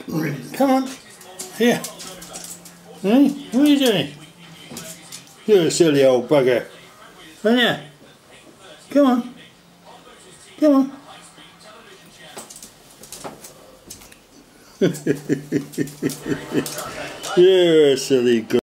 Come on. Here. Hey, what are you doing? You're a silly old bugger. Aren't you? Come on. Come on. You're a silly girl.